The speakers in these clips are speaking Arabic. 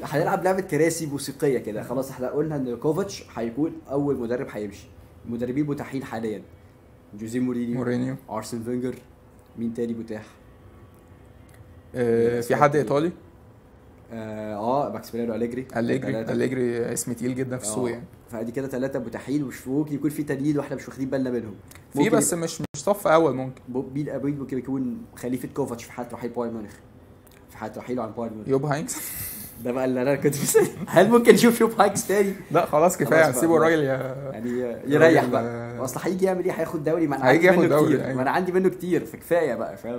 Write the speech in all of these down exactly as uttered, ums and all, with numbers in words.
هنلعب لعبه كراسي موسيقيه كده. خلاص احنا قلنا ان كوفاتش هيكون اول مدرب هيمشي. المدربين متاحين حاليا جوزيه مورينيو, مورينيو ارسن فينجر. مين تاني متاح؟ آه في حد ايطالي اه, آه ماكسيميليانو أليجري. أليجري أليجري اسم تقيل جدا في السوق يعني. فادي كده ثلاثه متاحين ومش ممكن يكون في تانيين واحنا مش واخدين بالنا منهم. في بس مش مش صف اول. ممكن مين ابيض ممكن يكون خليفه كوفاتش في حاله رحيل بايرن ميونخ. في حاله رحيله عن بايرن ميونخ يوب هاينكس. ده بقى اللي انا كنت بس هل ممكن نشوف يوب هاينكس تاني؟ لا خلاص كفايه سيبوا الراجل يعني يريح بقى. اصل هيجي يعمل ايه؟ هياخد دوري. ما انا عندي منه دوري كتير. ما انا عندي منه كتير فكفايه بقى فاهم.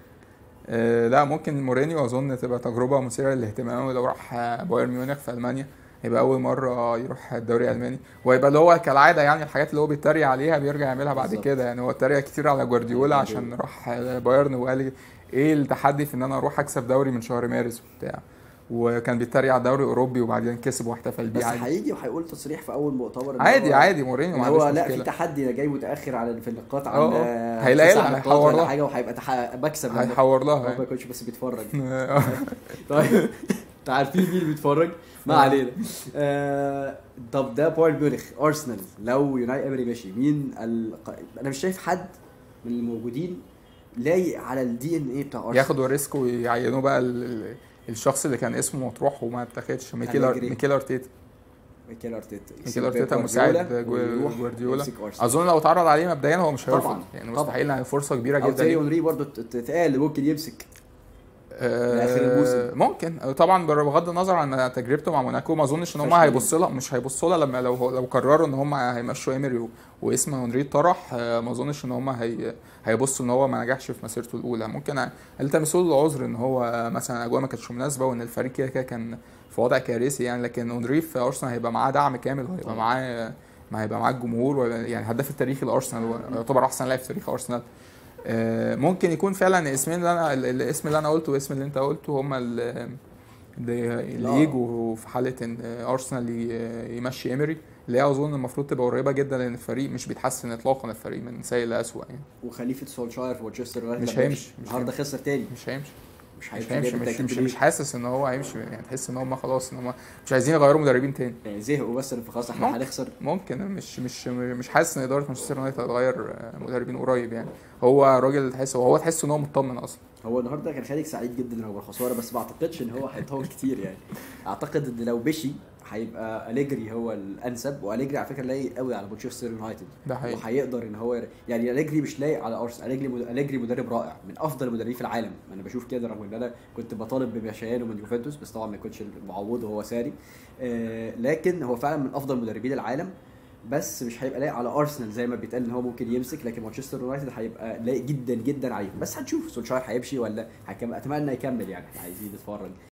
أه لا ممكن مورينيو اظن تبقى تجربه مثيره للاهتمام. لو راح بايرن ميونخ في المانيا هيبقى اول مره يروح الدوري الالماني وهيبقى اللي هو كالعاده يعني الحاجات اللي هو بيتريق عليها بيرجع يعملها بعد كده. يعني هو اتريق كتير على جوارديولا عشان راح بايرن وقال ايه التحدي في ان انا اروح اكسب دوري من شهر مارس وبتاع, وكان بيتريق على الدوري الاوروبي وبعدين كسب واحتفل بيه عادي. بس هيجي وهيقول تصريح في اول مؤتمر عادي عادي مورينيو ما هو لا في تحدي انا جاي متاخر على في النقاط عن هيلاقي لها هيحور لها حاجه وهيبقى تح... بكسب هيحور لها ما يكونش بس بيتفرج. طيب انتوا عارفين مين بيتفرج ما علينا. آه... طب ده بايرن ميونخ. ارسنال لو يوناي امري ماشي مين ال... انا مش شايف حد من الموجودين لايق على الدي ان ايه بتاع ارسنال ياخدوا ريسك ويعينوه بقى ال... الشخص اللي كان اسمه مطروح وما اتاخدش. ميكيل ميكيل ارتيتا. ميكيل ارتيتا ميكيل ارتيتا مساعد جوارديولا. اظن لو اتعرض عليه مبدئيا هو مش هيرفض يعني مستحيل. يعني فرصه كبيره جدا. زي اونري برضه اتقال ممكن يمسك اخر الموسم. ممكن طبعا بغض النظر عن تجربته مع موناكو. ما اظنش ان هم هيبصوا لها مش هيبصوا لها لما لو لو قرروا ان هم هيمشوا ايمري واسم اونري طرح. ما اظنش ان هم هي هيبصوا ان هو ما نجحش في مسيرته الاولى. ممكن التمسوا له العذر ان هو مثلا اجواء ما كانتش مناسبه وان الفريق كده كده كان في وضع كارثي يعني. لكن اونري في ارسنال هيبقى معاه دعم كامل وهيبقى معاه ما هيبقى معاه الجمهور يعني هداف التاريخي لارسنال يعتبر احسن لاعب في تاريخ ارسنال. ممكن يكون فعلا الاسمين اللي انا الاسم اللي انا قلته والاسم اللي انت قلته هم اللي اللي يجوا في حاله ان ارسنال يمشي ايمري اللي هي اظن المفروض تبقى قريبه جدا لان الفريق مش بيتحسن اطلاقا. الفريق من سيء لاسوء يعني. وخليفه سولشاير في مانشستر يونايتد مش هيمشي النهارده خسر تاني. مش هيمشي مش هيمشي مش, مش, مش حاسس ان هو هيمشي يعني. تحس ان هم خلاص ان هم مش عايزين يغيروا مدربين تاني يعني زهقوا بس خلاص احنا هنخسر. ممكن مش مش مش حاسس ان اداره مانشستر يونايتد هتغير مدربين قريب يعني. هو راجل تحس وهو تحس ان هو مطمن اصلا. هو النهارده كان خارج سعيد جدا رغم الخساره بس ما اعتقدش ان هو هيطول كتير يعني. اعتقد ان لو مشي هيبقى أليجري هو الانسب. وأليجري على فكره لايق قوي على مانشستر يونايتد وهيقدر ان هو يعني أليجري مش لايق على ارسنال. أليجري أليجري مدرب رائع من افضل المدربين في العالم. انا بشوف كده رغم ان انا كنت بطالب بمشيانه من يوفنتوس بس طبعا ما يكونش معوض وهو ساري. آه لكن هو فعلا من افضل مدربين العالم بس مش هيبقى لايق على ارسنال زي ما بيتقال ان هو ممكن يمسك. لكن مانشستر يونايتد هيبقى لايق جدا جدا عليهم. بس هنشوف سولشاير هيمشي ولا هيكمل. اتمنى يكمل يعني. احنا عايزين نتفرج